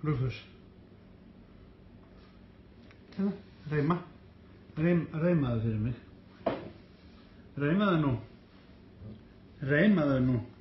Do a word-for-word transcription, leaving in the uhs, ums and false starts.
Rufus. Hérna, reima. Reim, reimaðu fyrir mig. Reimaðu nú. Reimaðu nú.